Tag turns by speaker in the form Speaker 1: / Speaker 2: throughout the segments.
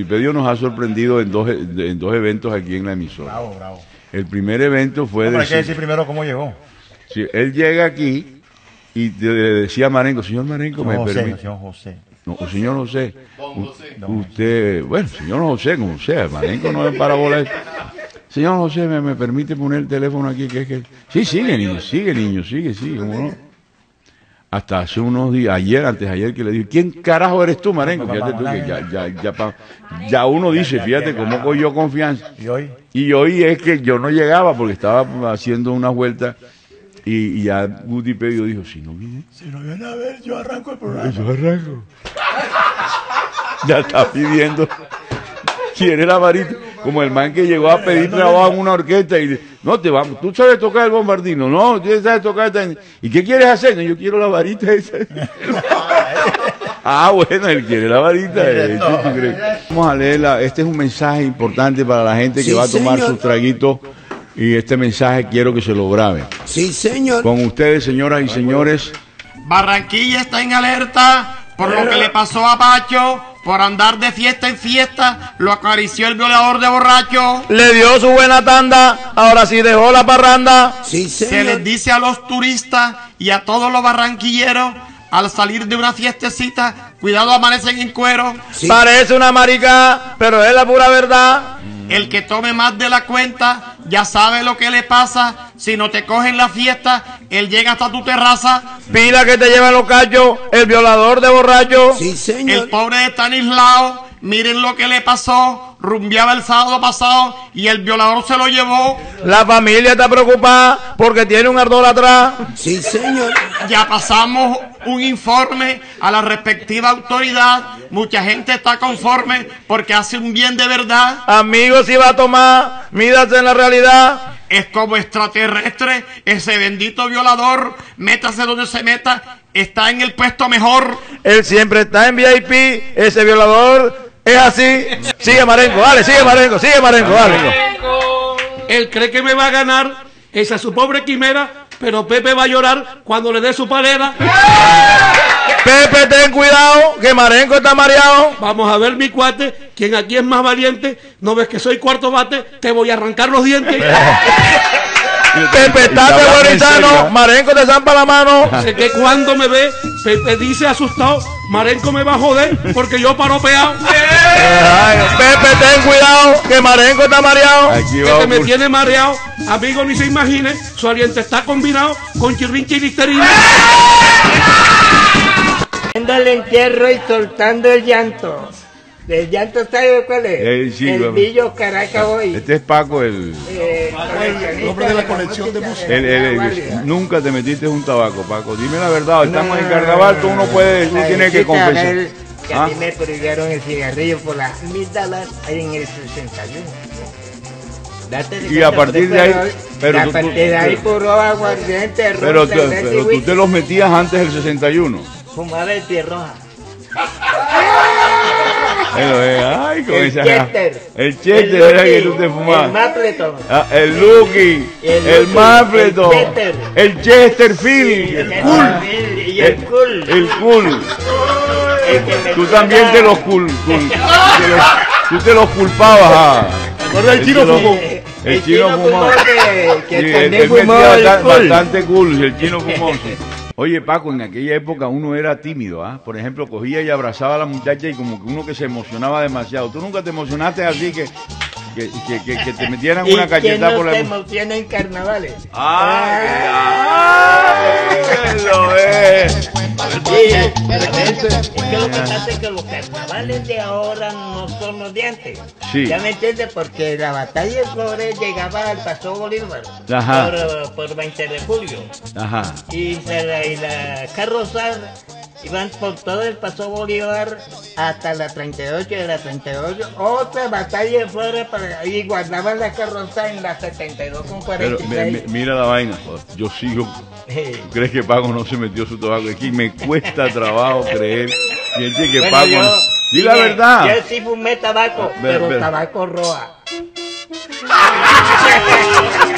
Speaker 1: Gutipedio nos ha sorprendido en dos eventos aquí en la emisora.
Speaker 2: Bravo, bravo.
Speaker 1: El primer evento fue...
Speaker 2: Hay que decir primero cómo llegó.
Speaker 1: Sí, él llega aquí y le decía a Marenco, señor Marenco, ¿me permite?
Speaker 2: Señor José.
Speaker 1: No, señor José. Usted, bueno, señor José, como sea, Marenco no es para bola. Señor José, ¿me permite poner el teléfono aquí? Sí, sigue, niño, sigue, cómo no. Hasta hace unos días, antes de ayer, que le dije, ¿quién carajo eres tú, Marenco? Fíjate tú que ya uno dice, fíjate cómo cogió confianza. Y hoy es que yo no llegaba porque estaba haciendo una vuelta y ya Gutipedio dijo, si no viene a ver, yo arranco el programa. Yo arranco. Ya está pidiendo, quiere la varita. Como el man que llegó a pedir trabajo en una orquesta y no te vamos, tú sabes tocar el bombardino, no, tú sabes tocar ¿y qué quieres hacer? No, yo quiero la varita esa. Bueno, él quiere la varita. Vamos a leerla. Este es un mensaje importante para la gente que va a tomar sus traguitos y este mensaje quiero que se lo graben.
Speaker 3: Sí, señor.
Speaker 1: Con ustedes, señoras y señores.
Speaker 4: Barranquilla está en alerta por lo que le pasó a Pacho. Por andar de fiesta en fiesta, lo acarició el violador de borracho.
Speaker 5: Le dio su buena tanda, ahora sí dejó la parranda.
Speaker 3: Sí, señor.
Speaker 4: Se les dice a los turistas y a todos los barranquilleros, al salir de una fiestecita, cuidado, amanecen en cuero.
Speaker 5: Sí. Parece una marica, pero es la pura verdad.
Speaker 4: El que tome más de la cuenta, ya sabe lo que le pasa. Si no te cogen la fiesta, él llega hasta tu terraza.
Speaker 5: Pila que te llevan los cachos, el violador de borracho.
Speaker 3: Sí, señor.
Speaker 4: El pobre de Stanislao, miren lo que le pasó. Rumbeaba el sábado pasado y el violador se lo llevó.
Speaker 5: La familia está preocupada porque tiene un ardor atrás.
Speaker 3: Sí, señor.
Speaker 4: Ya pasamos un informe a la respectiva autoridad. Mucha gente está conforme porque hace un bien de verdad.
Speaker 5: Amigos, si va a tomar, mídase en la realidad.
Speaker 4: Es como extraterrestre ese bendito violador. Métase donde se meta, está en el puesto mejor.
Speaker 5: Él siempre está en VIP, ese violador es así. Sigue Marenco, dale, sigue Marenco, dale.
Speaker 6: Él cree que me va a ganar, esa es su pobre quimera, pero Pepe va a llorar cuando le dé su palera.
Speaker 5: Pepe, ten cuidado, que Marenco está mareado.
Speaker 6: Vamos a ver, mi cuate, quien aquí es más valiente. ¿No ves que soy cuarto bate? Te voy a arrancar los dientes.
Speaker 5: Pepe está teorizando, Marenco te zampa la mano.
Speaker 6: Sé que cuando me ve, Pepe dice asustado, Marenco me va a joder porque yo paro peado.
Speaker 5: Pepe, ten cuidado, que Marenco está mareado.
Speaker 6: Pepe me tiene mareado. Amigo, ni se imagine, su aliento está combinado con chirrincha y listerina.
Speaker 7: Haciendo el entierro y soltando el llanto. ¿El llanto sabe cuál es?
Speaker 1: Sí,
Speaker 7: el Billo Caracas hoy.
Speaker 1: Este es Paco, el
Speaker 2: hombre de la colección de música.
Speaker 1: Nunca te metiste un tabaco, Paco. Dime la verdad, estamos en carnaval, tú tienes que confesar.
Speaker 7: Que a mí me prohibieron el cigarrillo por las $1000 ahí en el 61.
Speaker 1: Y a partir de ahí,
Speaker 7: a partir de ahí puro aguardiente,
Speaker 1: pero tú te los metías antes del 61.
Speaker 7: Fumaba el pie roja.
Speaker 1: Ay, con
Speaker 7: el Chester.
Speaker 1: El Chester era que tú te fumabas.
Speaker 7: El Mapleton.
Speaker 1: El Lucky. El Mapleton. El Chesterfield.
Speaker 7: El Cool.
Speaker 1: El Cool. Tú también te los Tú te los culpabas.
Speaker 2: El chino fumó.
Speaker 1: El chino fumó.
Speaker 7: Que también fumó
Speaker 1: bastante cool. El chino fumó. Oye, Paco, en aquella época uno era tímido, ¿ah? Por ejemplo, cogía y abrazaba a la muchacha y como que uno que se emocionaba demasiado. ¿Tú nunca te emocionaste así que te metieran una cachetada por la...
Speaker 7: ¿Y quién no se emociona en carnavales?
Speaker 1: Lo es.
Speaker 7: Es que lo que pasa es que los carnavales de ahora no son los de antes.
Speaker 1: Sí.
Speaker 7: ¿Ya me entiendes? Porque la batalla de Flores llegaba al Paso Bolívar.
Speaker 1: Ajá.
Speaker 7: Por 20 de julio.
Speaker 1: Ajá.
Speaker 7: Y la carroza iban por todo el Paso Bolívar hasta la 38, de la 38 otra batalla de Flores y guardaban la carroza en la 72 con 46.
Speaker 1: Pero mira la vaina, yo sigo. ¿Tú crees que Paco no se metió su tabaco aquí? Me cuesta trabajo creer. Gente que Paco. Di la verdad.
Speaker 7: Yo sí fumé tabaco, pero tabaco roja.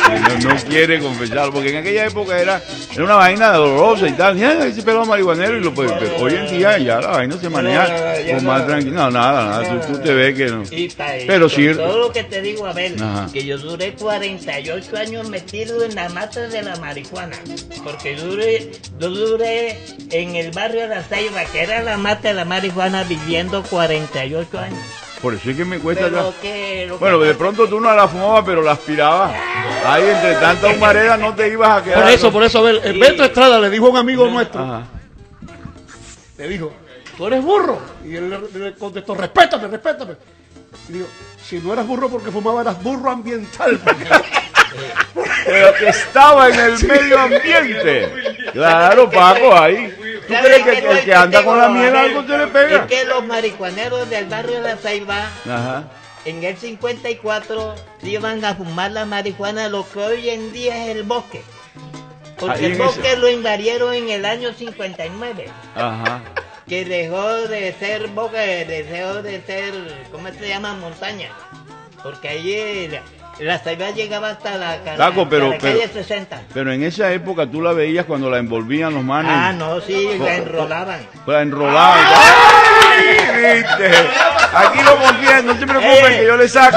Speaker 1: No quiere confesarlo, porque en aquella época era una vaina dolorosa y tal. Ya ese pelado marihuanero, pero hoy en día ya la vaina se maneja con más tranquilidad. No, nada, tú te ves que no. Pero sí.
Speaker 7: Todo lo que te digo, Abel, que yo duré 48 años metido en la mata de la marihuana, porque yo duré en el barrio de La Ceiba, que era la mata de la marihuana, viviendo 48 años.
Speaker 1: Por eso es que me cuesta bueno, de pronto tú no la fumabas, pero la aspirabas. Ahí entre tantas humaredas no te ibas a quedar.
Speaker 6: Por eso, a ver, el Beto Estrada le dijo a un amigo nuestro, le dijo, tú eres burro. Y él le contestó, respétame. Y digo, si no eras burro porque fumaba, eras burro ambiental.
Speaker 1: Pero que estaba en el medio ambiente. Claro, Paco, ahí. ¿Tú crees que el que anda con la miel algo se le pega?
Speaker 7: Es que los marihuaneros del barrio de La Ceiba, en el 54, iban a fumar la marihuana, lo que hoy en día es el bosque. Porque el bosque lo invadieron en el año 59. Que dejó de ser bosque, dejó de ser, ¿cómo se llama? Montaña. Porque allí La Ceiba llegaba hasta la calle 60.
Speaker 1: Pero en esa época tú la veías cuando la envolvían los manes.
Speaker 7: No, sí, la enrolaban.
Speaker 1: La enrolaban. ¡Ay, viste! Aquí lo confían, no se preocupen que yo le saco.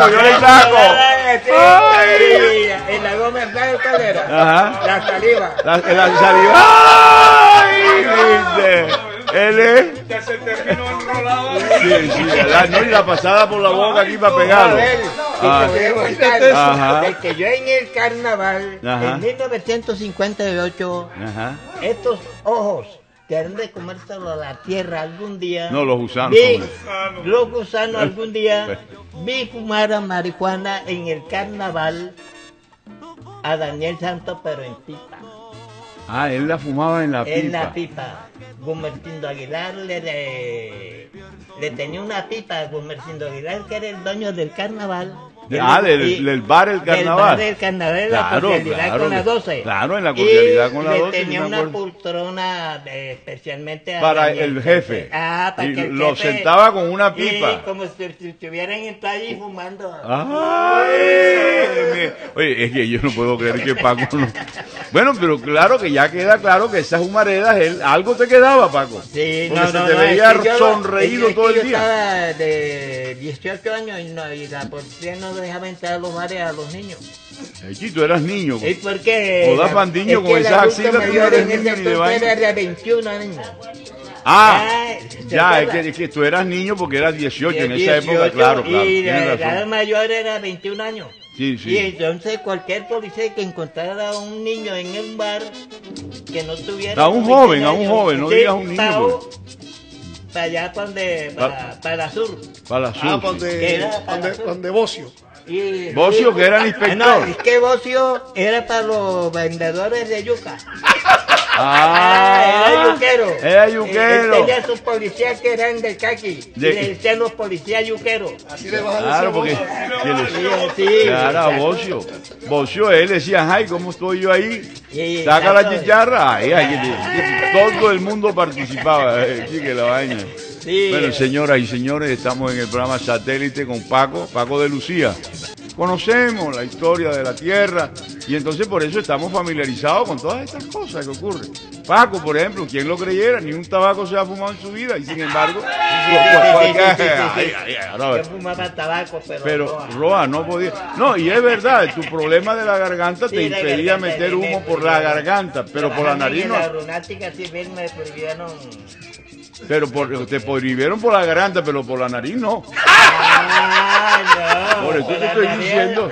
Speaker 7: ¡Ay! En la goma ¿sabes cuál era? La saliva.
Speaker 1: La saliva. ¡Ay, viste! Él es.
Speaker 6: Ya se terminó enrolado.
Speaker 1: Y la pasada por la boca aquí para pegarlo.
Speaker 7: De que yo en el carnaval, en 1958, estos ojos que han de comérselo a la tierra algún día.
Speaker 1: No, los gusanos.
Speaker 7: Los gusanos algún día vi fumar a marihuana en el carnaval a Daniel Santos, pero en pipa.
Speaker 1: Él la fumaba en la pipa.
Speaker 7: En la pipa. Gumercindo Aguilar le tenía una pipa a Gumercindo Aguilar, que era el dueño del carnaval.
Speaker 1: Del bar El Carnaval.
Speaker 7: Del Carnaval, en la cordialidad con la 12.
Speaker 1: Claro, en la cordialidad con la 12.
Speaker 7: Y tenía una poltrona especialmente
Speaker 1: para el jefe.
Speaker 7: Para que el
Speaker 1: lo
Speaker 7: jefe,
Speaker 1: sentaba con una pipa.
Speaker 7: Como si estuvieran en playa y fumando.
Speaker 1: Oye, es que yo no puedo creer que Paco no. Bueno, pero claro que ya queda claro que esas humaredas, algo te quedaba, Paco.
Speaker 7: Sí,
Speaker 1: porque se te veía sonreído todo el día.
Speaker 7: Yo estaba de 18 años y la policía no dejaba entrar a los bares a los niños.
Speaker 1: Tú eras niño.
Speaker 7: ¿Y por qué?
Speaker 1: O da pandiño con esas axilas, tú no eres niño ni de vaina.
Speaker 7: Era de 21 años.
Speaker 1: Es que tú eras niño porque eras 18 en esa época, claro.
Speaker 7: Y la edad mayor era 21 años.
Speaker 1: Sí.
Speaker 7: Y entonces cualquier policía que encontrara a un niño en el bar que no tuviera...
Speaker 1: A un joven, no digas un niño.
Speaker 7: Para allá, para sur.
Speaker 1: Para sur.
Speaker 2: Donde Bocio.
Speaker 1: Bocio, que era el inspector.
Speaker 7: No, es que Bocio era para los vendedores de yuca. Era yuquero. Tenía sus policías que eran del caqui. Y le decían los policías yuqueros.
Speaker 2: Así le bajan.
Speaker 1: Claro, porque claro, Bocio. Bocio, él decía, ay, ¿cómo estoy yo ahí? Saca la chicharra. Todo el mundo participaba. Que la vaina. Bueno, señoras y señores, estamos en el programa Satélite con Paco de Lucía. Conocemos la historia de la Tierra y entonces por eso estamos familiarizados con todas estas cosas que ocurren. Paco, por ejemplo, ¿quién lo creyera? Ni un tabaco se ha fumado en su vida y sin embargo...
Speaker 7: Yo fumaba tabaco,
Speaker 1: pero Roa no podía... No, y es verdad, tu problema de la garganta te impedía meter humo por la garganta, pero por la nariz no...
Speaker 7: La lunática civil me prohibieron...
Speaker 1: Pero te prohibieron por la garganta, pero por la nariz no.
Speaker 7: No.
Speaker 1: Por eso te estoy diciendo.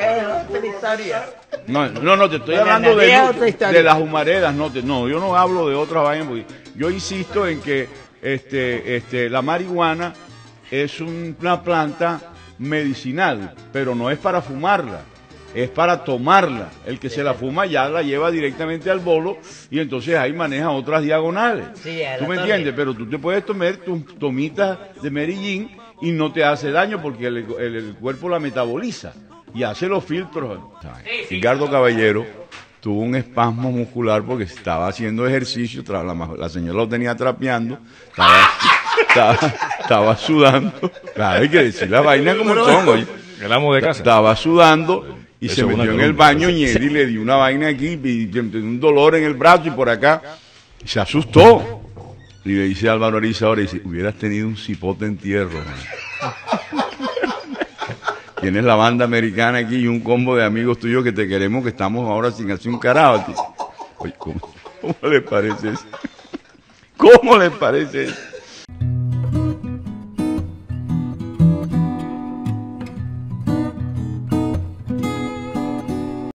Speaker 1: No, te estoy hablando de las humaredas. No, yo no hablo de otras vainas. Yo insisto en que la marihuana es una planta medicinal, pero no es para fumarla. Es para tomarla. El que se la fuma ya la lleva directamente al bolo y entonces ahí maneja otras diagonales. ¿Tú me entiendes? Pero tú te puedes tomar tus tomitas de Medellín y no te hace daño porque el cuerpo la metaboliza y hace los filtros. Ricardo Caballero tuvo un espasmo muscular porque estaba haciendo ejercicio, la señora lo tenía trapeando, estaba sudando. Claro, hay que decir la vaina como son, oye.
Speaker 5: El amo de casa.
Speaker 1: Estaba sudando Y
Speaker 5: Eso
Speaker 1: se
Speaker 5: es una
Speaker 1: metió en
Speaker 5: calumnia.
Speaker 1: el baño y Ñeri le dio una vaina aquí, y un dolor en el brazo y por acá. Y se asustó. Y le dice a Álvaro Ariza ahora, dice, hubieras tenido un cipote en tierra. Tienes la banda americana aquí y un combo de amigos tuyos que te queremos, que estamos ahora sin hacer un carajo. Oye, ¿cómo les parece eso? ¿Cómo les parece eso?